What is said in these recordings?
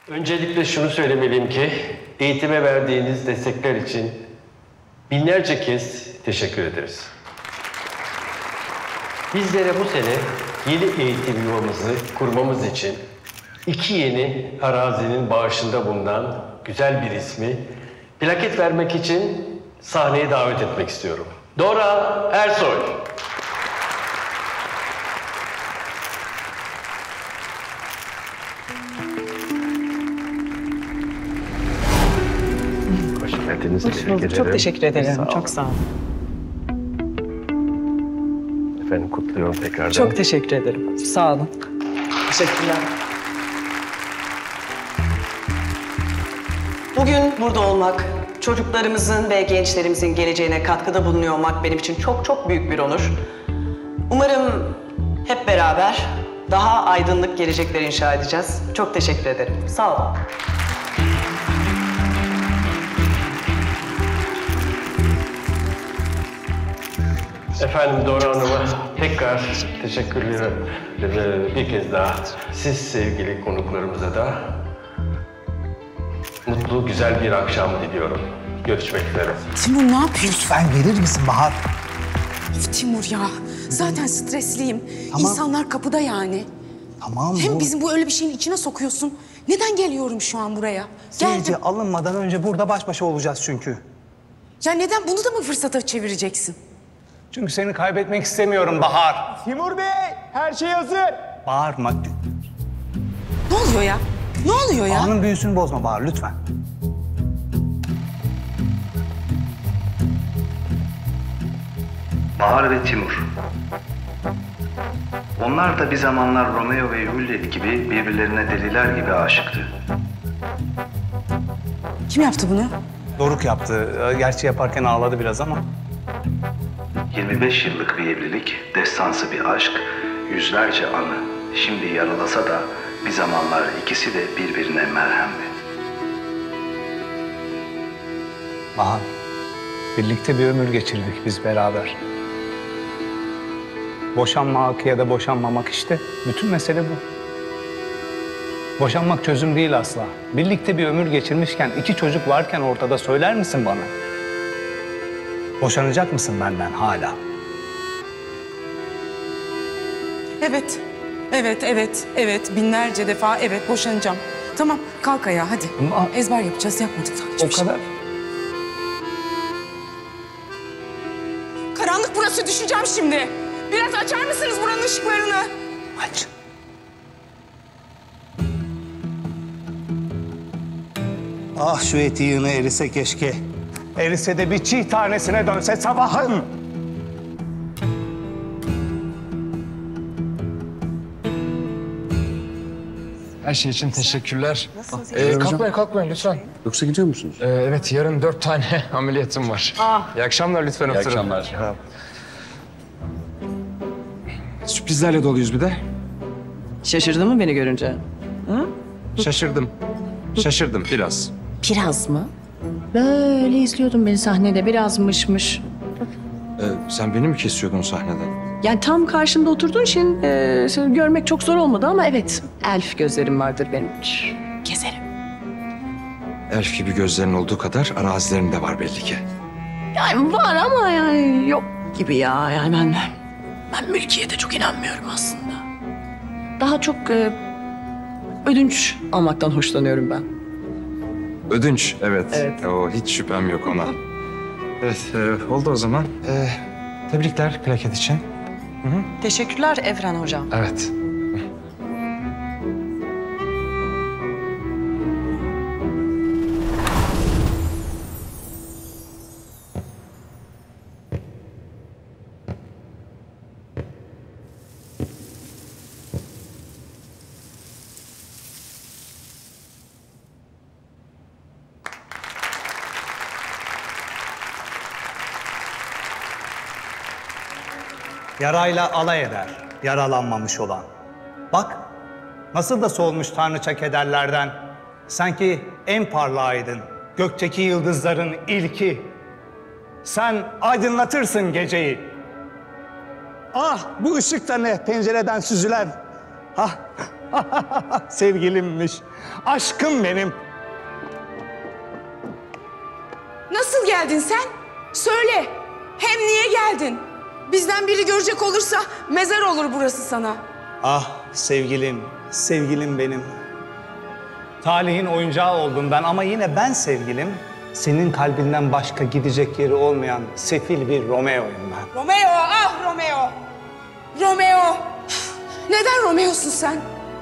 Öncelikle şunu söylemeliyim ki eğitime verdiğiniz destekler için binlerce kez teşekkür ederiz. Bizlere bu sene yeni eğitim yuvamızı kurmamız için 2 yeni arazinin bağışında bulunan güzel bir ismi plaket vermek için sahneye davet etmek istiyorum. Dora Ersoy. Hoş geldiniz. Hoş bulduk. Çok teşekkür ederim. Çok sağ olun. Efendim kutluyorum tekrardan. Çok teşekkür ederim. Sağ olun. Teşekkürler. Bugün burada olmak, çocuklarımızın ve gençlerimizin geleceğine katkıda bulunuyor olmak benim için çok çok büyük bir onur. Umarım hep beraber daha aydınlık gelecekler inşa edeceğiz. Çok teşekkür ederim. Sağ olun. Efendim Dora Hanım'a tekrar teşekkürler bir kez daha. Siz sevgili konuklarımıza da mutlu, güzel bir akşam diliyorum. Görüşmek üzere. Timur ne yapıyorsun? Lütfen gelir misin Bahar? Üf, Timur ya. Zaten stresliyim. Tamam. İnsanlar kapıda yani. Tamam. Hem bizi bu öyle bir şeyin içine sokuyorsun. Neden geliyorum şu an buraya? Seyirci Geldim. alınmadan önce burada baş başa olacağız çünkü. Ya neden bunu da mı fırsata çevireceksin? Çünkü seni kaybetmek istemiyorum Bahar. Timur Bey, her şey hazır. Bağırma. Ne oluyor ya? Ne oluyor ya? Anın büyüsünü bozma Bahar lütfen. Bahar ve Timur. Onlar da bir zamanlar Romeo ve Juliet gibi birbirlerine deliler gibi aşıktı. Kim yaptı bunu? Doruk yaptı. Gerçi yaparken ağladı biraz ama. 25 yıllık bir evlilik, destansı bir aşk, yüzlerce anı. Şimdi yaralasa da bir zamanlar ikisi de birbirine merhemdi. Bahar, birlikte bir ömür geçirdik biz beraber. Boşanmak ya da boşanmamak işte. Bütün mesele bu. Boşanmak çözüm değil asla. Birlikte bir ömür geçirmişken, 2 çocuk varken ortada söyler misin bana? Boşanacak mısın benden hala? Evet. Evet. Binlerce defa evet boşanacağım. Tamam kalk ayağa hadi. Ama- Ezber yapacağız yapmadık daha hiçbir O şey. kadar. Karanlık burası düşeceğim şimdi. Biraz açar mısınız buranın ışıklarını? Aç. Ah şu eti yığını erise keşke. Erise de bir çiğ tanesine dönse sabahın. Her şey için teşekkürler. Kalkmayın lütfen. Yoksa gidiyor musunuz? Evet, yarın 4 tane ameliyatım var. İyi akşamlar lütfen oturun. İyi akşamlar. Sürprizlerle doluyuz bir de. Şaşırdın mı beni görünce? Şaşırdım. Şaşırdım biraz. Biraz mı? Böyle izliyordum beni sahnede biraz mışmış. Sen beni mi kesiyordun sahnede? Yani tam karşımda oturduğun için seni görmek çok zor olmadı ama evet elf gözlerim vardır benim. Gezerim. Elf gibi gözlerin olduğu kadar arazilerin de var belli ki. Yani var ama yani yok gibi ya. Yani ben mülkiyete çok inanmıyorum aslında. Daha çok ödünç almaktan hoşlanıyorum ben. Ödünç, evet. Evet. O hiç şüphem yok ona. Evet, oldu o zaman. Tebrikler plaket için. Teşekkürler Evren Hocam. Evet. Yarayla alay eder, yaralanmamış olan. Bak, nasıl da solmuş tanrıça kederlerden. Sanki en parlağıydın, gökteki yıldızların ilki. Sen aydınlatırsın geceyi. Ah, bu ışık da ne pencereden süzülen. Ah, Sevgilimmiş. Aşkım benim. Nasıl geldin sen? Söyle. Hem niye geldin? Bizden biri görecek olursa mezar olur burası sana. Ah sevgilim, sevgilim benim. Talihin oyuncağı oldum ben ama yine ben sevgilim. Senin kalbinden başka gidecek yeri olmayan sefil bir Romeo'yum ben. Romeo, ah Romeo. Romeo. Neden Romeo'sun sen?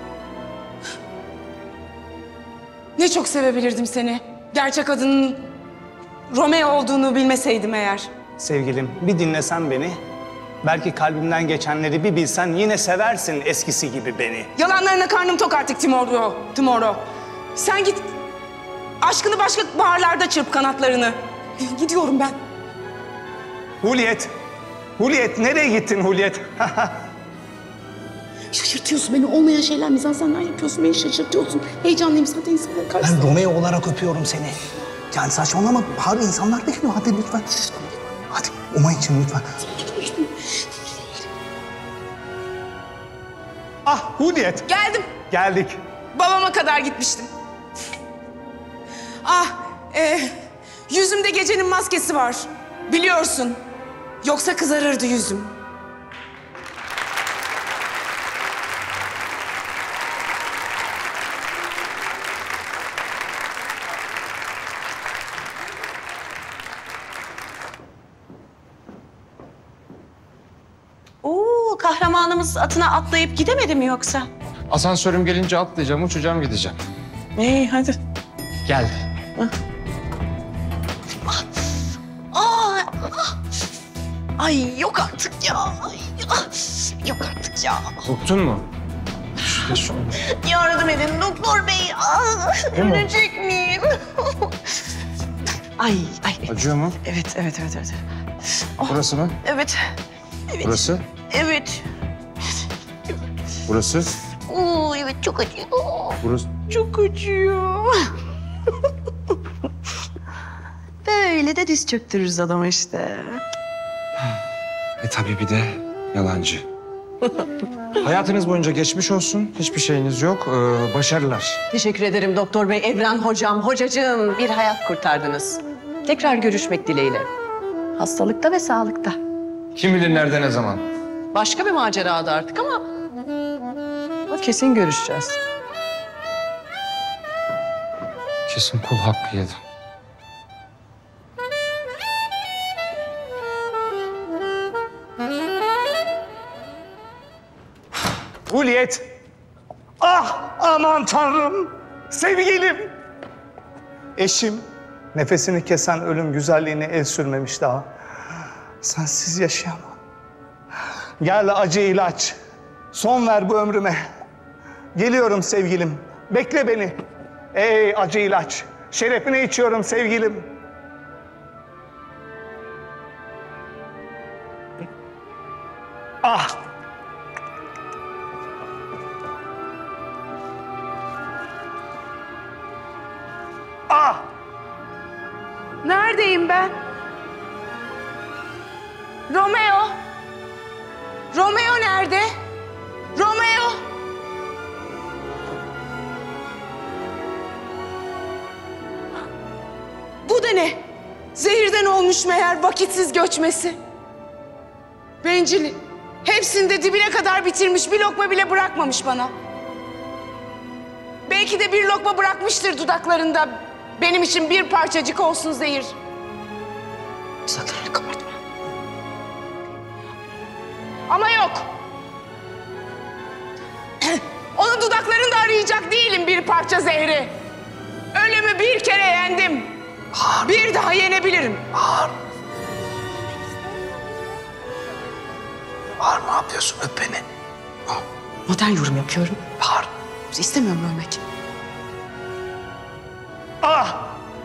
Ne çok sevebilirdim seni. Gerçek adının Romeo olduğunu bilmeseydim eğer. Sevgilim bir dinlesen beni. Belki kalbimden geçenleri bir bilsen yine seversin eskisi gibi beni. Yalanlarına karnım tok artık Timoro. Sen git. Aşkını başka baharlarda çırp kanatlarını. Gidiyorum ben. Juliet. Juliet nereye gittin Juliet? Şaşırtıyorsun beni. Olmayan şeyler mizansenler yapıyorsun. Beni şaşırtıyorsun. Heyecanlıyım zaten insanların karşısında. Ben Romeo olarak öpüyorum seni. Yani saçmalama. Bahar insanlar bekliyor. Hadi lütfen. Hadi Uma için lütfen. Ah Juliet. Geldim. Geldik. Babama kadar gitmiştim. Yüzümde gecenin maskesi var. Biliyorsun. Yoksa kızarırdı yüzüm. Oo, kahramanımız atına atlayıp gidemedi mi yoksa? Asansörüm gelince atlayacağım, uçacağım, gideceğim. İyi hadi. Geldi. Ay yok artık ya. Ay, yok artık ya. Korktun mu? Şöyle şöyle. Yardım edin doktor bey. Ölecek miyim? ay. Acıyor mu? Evet. Burası mı? Evet. Burası? Evet. Burası? Oo, evet çok acıyor. Burası? Çok acıyor. Böyle de diz çöktürürüz adamı işte. Tabii bir de yalancı. Hayatınız boyunca geçmiş olsun. Hiçbir şeyiniz yok. Başarılar. Teşekkür ederim doktor bey, Evren hocam, hocacığım. Bir hayat kurtardınız. Tekrar görüşmek dileğiyle. Hastalıkta ve sağlıkta. Kim bilir nerede ne zaman. Başka bir macerada artık ama kesin görüşeceğiz. Kesin kul hakkı yedi. Juliet. Ah aman tanrım. Sevgilim. Eşim. Nefesini kesen ölüm güzelliğine el sürmemiş daha. Sensiz yaşayamam. Gel acı ilaç. Son ver bu ömrüme. Geliyorum sevgilim. Bekle beni. Ey acı ilaç. Şerefine içiyorum sevgilim. Ah. Ah. Neredeyim ben? Romeo. Romeo nerede? Romeo. Bu da ne? Zehirden olmuş meğer vakitsiz göçmesi. Bencil. Hepsini de dibine kadar bitirmiş. Bir lokma bile bırakmamış bana. Belki de bir lokma bırakmıştır dudaklarında. Benim için bir parçacık olsun zehir. Dudaklarını kabartma. Ama yok. Onun dudaklarında arayacak değilim bir parça zehri. Ölümü bir kere yendim. Bir daha yenebilirim. Bahar ne yapıyorsun? Öp beni. Modern yorum yapıyorum. Bahar. İstemiyorum ölmek. Ah!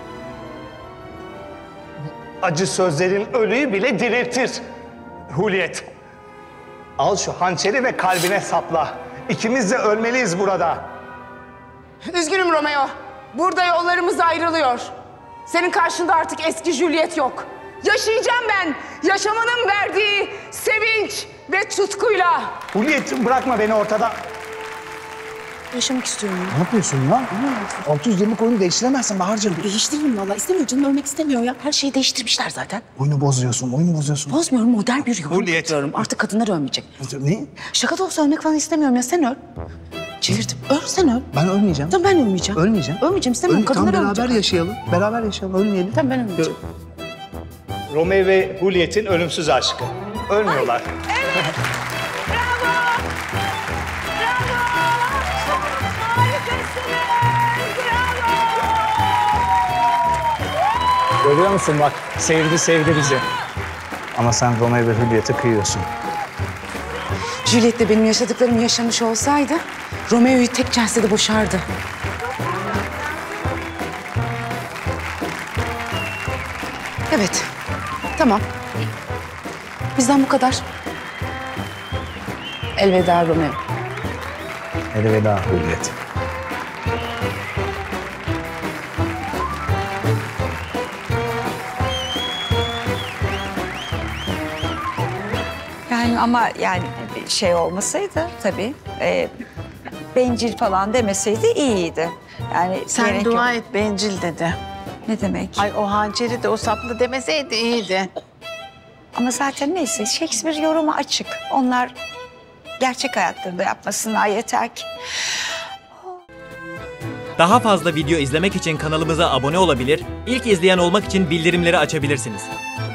Acı sözlerin ölüyü bile diriltir. Juliet. Al şu hançeri ve kalbine sapla. İkimiz de ölmeliyiz burada. Üzgünüm Romeo. Burada yollarımız ayrılıyor. Senin karşında artık eski Juliet yok. Yaşayacağım ben. Yaşamanın verdiği sevinç ve tutkuyla. Juliet bırakma beni ortada. yaşamak istiyorum ya. Ne yapıyorsun ya? 620 oyunu değiştiremezsin Bahar'cığım. Değiştiririm valla. İstemiyor canım, ölmek istemiyor ya. Her şeyi değiştirmişler zaten. Oyunu bozuyorsun, oyunu bozuyorsun. Bozmuyorum, modern bir yorum Hürriyet. yapıyorum. Artık kadınlar ölmeyecek. Ne? Şaka da olsa ölmek falan istemiyorum ya. Sen öl. Çevirdim. Öl, sen öl. Ben ölmeyeceğim. Tamam, ben ölmeyeceğim. Ölmeyeceğim. Ölmeyeceğim, istemiyorum. Tamam, Kadınlar beraber ölmeyecek. yaşayalım. Beraber yaşayalım, ölmeyelim. Tamam, ben ölmeyeceğim. Romeo ve Juliet'in ölümsüz aşkı. Ölmüyorlar. Görüyor musun bak, sevdi bizi. Ama sen Romeo ve Juliet'e kıyıyorsun. Juliet de benim yaşadıklarımı yaşamış olsaydı Romeo'yu tek celsede boşardı. Evet. Tamam. Bizden bu kadar. Elveda Romeo. Elveda Juliet. Yani ama yani şey olmasaydı tabii bencil falan demeseydi iyiydi. Yani Sen gerek dua yok. et bencil dedi. Ne demek? Ay o hançeri de o saplı demeseydi iyiydi. Ama zaten neyse Shakespeare yorumu açık. Onlar gerçek hayatlarında yapmasınlar yeter ki. Daha fazla video izlemek için kanalımıza abone olabilir, ilk izleyen olmak için bildirimleri açabilirsiniz.